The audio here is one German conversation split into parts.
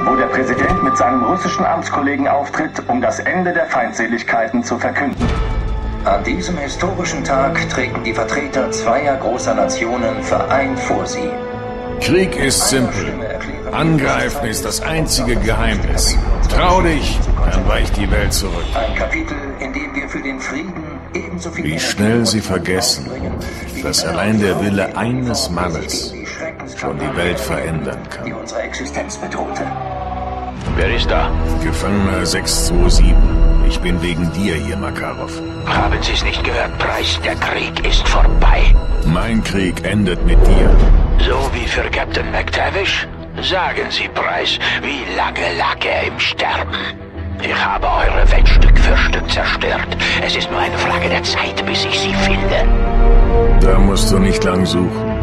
wo der Präsident mit seinem russischen Amtskollegen auftritt, um das Ende der Feindseligkeiten zu verkünden. An diesem historischen Tag treten die Vertreter zweier großer Nationen vereint vor sie. Krieg ist simpel. Angreifen ist das einzige Geheimnis. Trau dich, dann weicht die Welt zurück. Ein Kapitel, in dem wir für den Frieden ebenso viel... Wie schnell sie vergessen, dass allein der Wille eines Mannes schon die Welt verändern kann. Die unsere Existenz bedrohte. Wer ist da? Gefangener 627. Ich bin wegen dir hier, Makarov. Haben Sie es nicht gehört, Price? Der Krieg ist vorbei. Mein Krieg endet mit dir. So wie für Captain McTavish? Sagen Sie, Price, wie lange lag er im Sterben? Ich habe eure Welt Stück für Stück zerstört. Es ist nur eine Frage der Zeit, bis ich sie finde. Da musst du nicht lang suchen.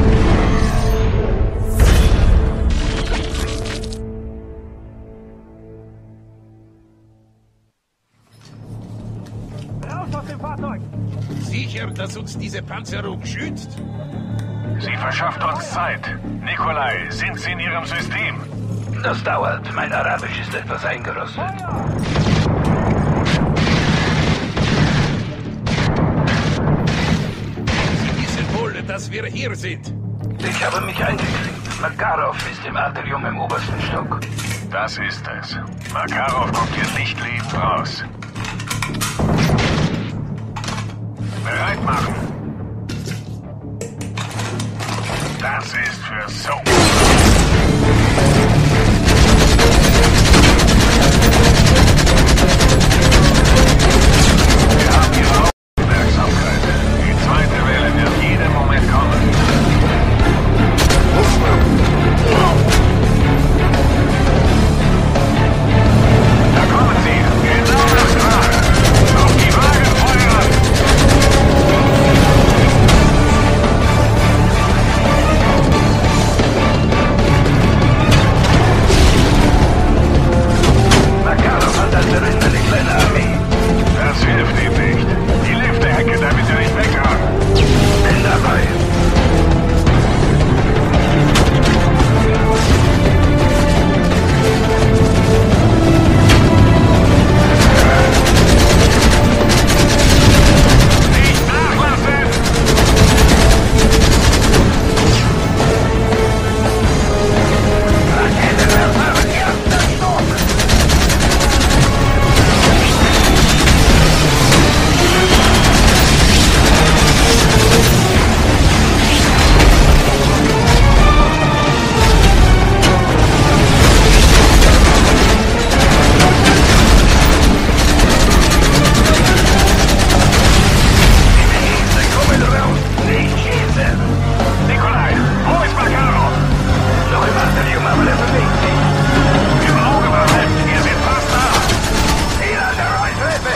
Raus aus dem Fahrzeug! Sicher, dass uns diese Panzerung schützt? Sie verschafft uns Zeit. Nikolai, sind Sie in Ihrem System? Das dauert. Mein Arabisch ist etwas eingerostet. Sie wissen wohl, dass wir hier sind. Ich habe mich eingeklinkt. Makarov ist im Atrium im obersten Stock. Das ist es. Makarov kommt hier nicht lebend raus. Bereit machen. Das ist für Soap. Wir haben Ihre Aufmerksamkeit. Die zweite Welle wird jeden Moment kommen. Da kommen sie. Genau das Grab. Auf die Wagen feuern. Makarov hat eine kleine Armee. Das hilft ihm nicht. Die Lifte-Hecke, damit er nicht weghaben. Bin dabei. Nicht nachlassen! Nikolai, wo ist Makarov? Noch im Atrium, aber der bewegt sich. Im Auge behalten, wir sind fast da. Ziel an der Treppe.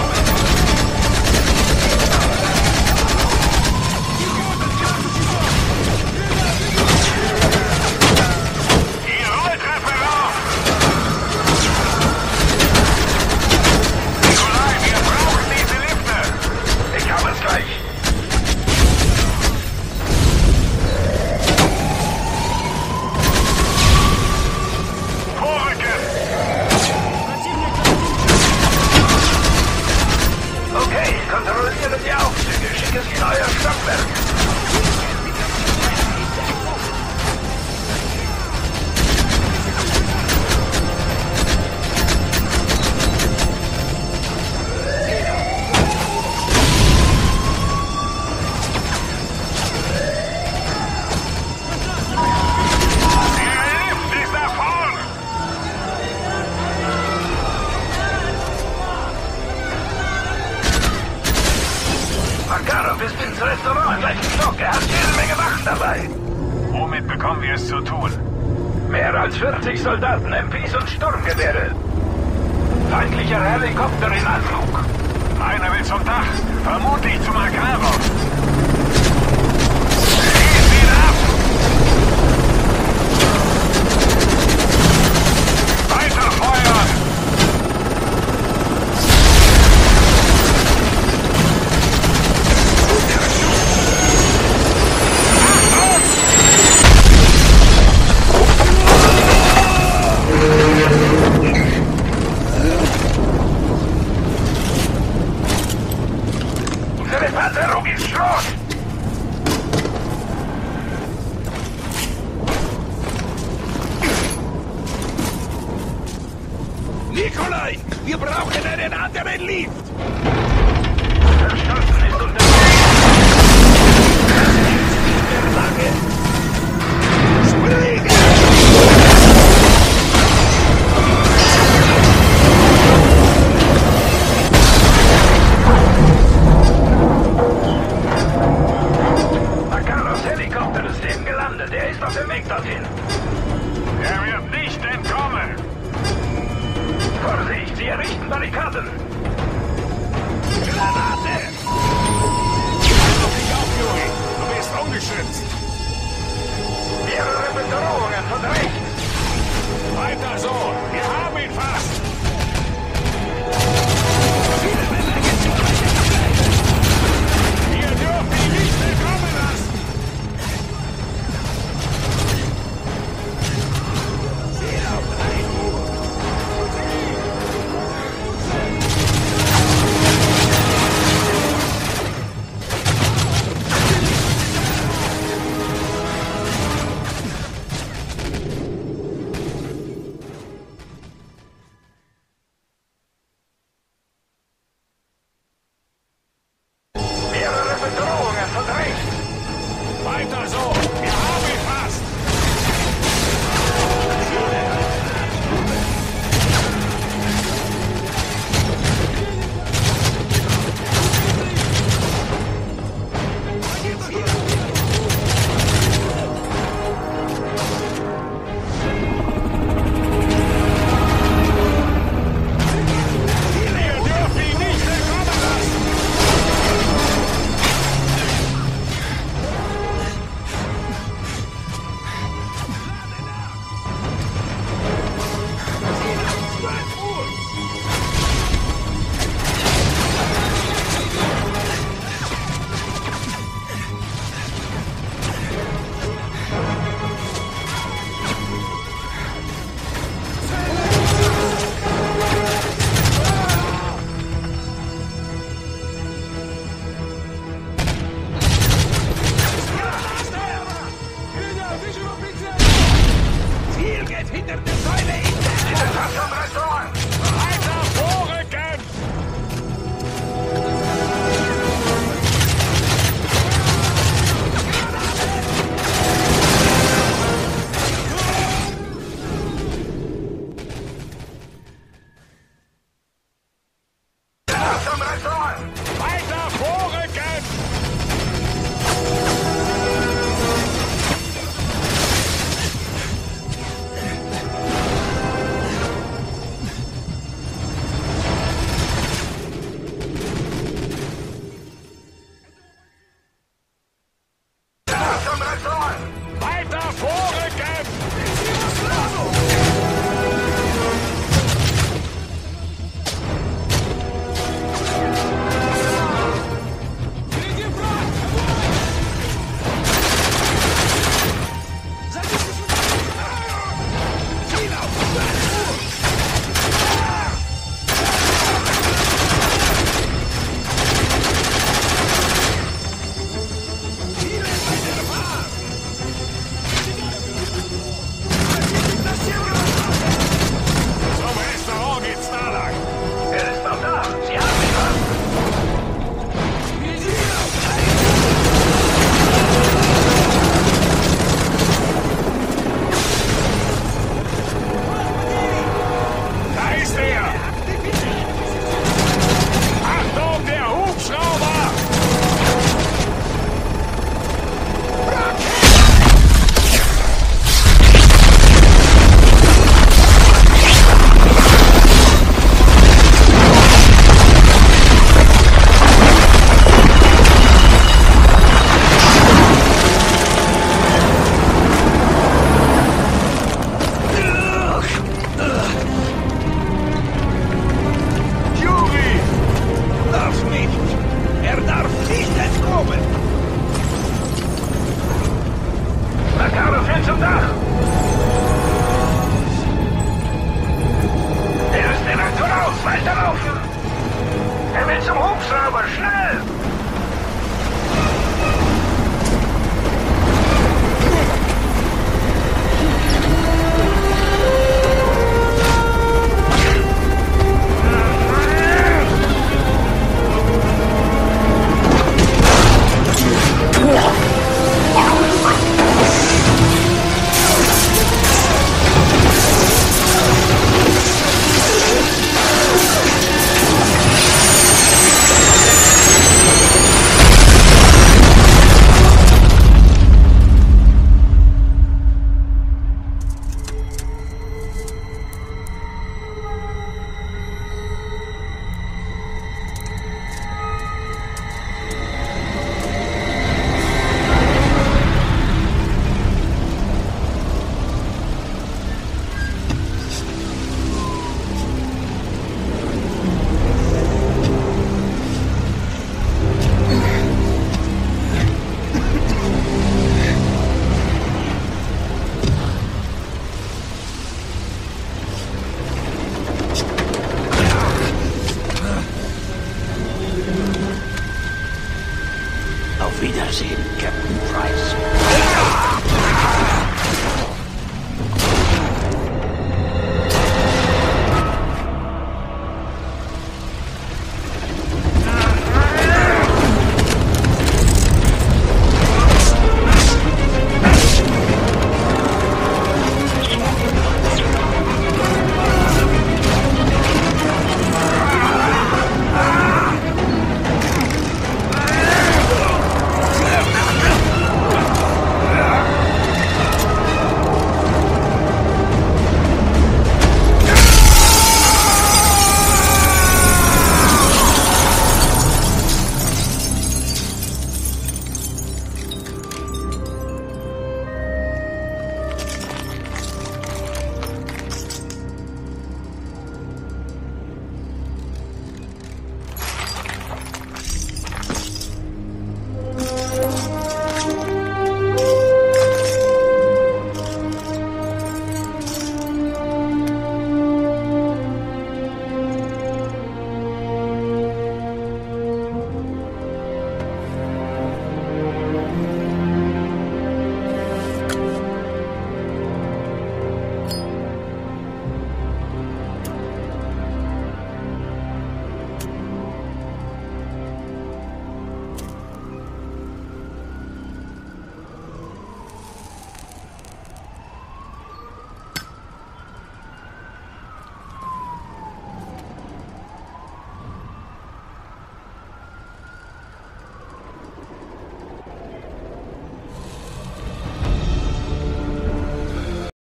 Die Rolltreppe rauf! Nikolai, wir brauchen diese Lifte! Ich habe es gleich. Vorrücken! Okay, kontrolliere die Aufzüge. Schicke sie in euer Stockwerk. Der Lift ist da vorn! Makarov ist ins Restaurant im gleichen Stock. Er hat jede Menge Wachen dabei. Womit bekommen wir es zu tun? Mehr als 40 Soldaten, MPs und Sturmgewehre. Feindlicher Helikopter in Anflug. Einer will zum Dach, vermutlich zu Makarov. Schieß ihn ab! Weiter feuern! Achtung! Nikolai, wir brauchen einen anderen Lift. Verstanden, ist unterwegs. Das ist nicht mehr lange. Springen! Makarovs Helikoptersystem gelandet. Er ist auf dem Weg dorthin. Er wird nicht entkommen. Vorsicht, sie errichten Barrikaden. Granate! Auf dich auf, Juri. Du bist ungeschützt. Mehrere Bedrohungen von rechts.